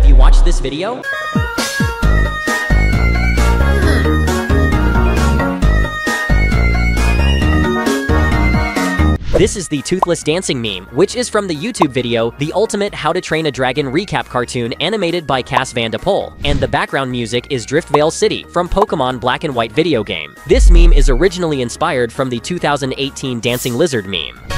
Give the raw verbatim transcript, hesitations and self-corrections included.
Have you watched this video? This is the Toothless dancing meme, which is from the YouTube video The Ultimate How to Train a Dragon recap cartoon animated by Cass Van de Pol, and the background music is Driftvale City from Pokemon Black and White video game. This meme is originally inspired from the two thousand eighteen Dancing Lizard meme.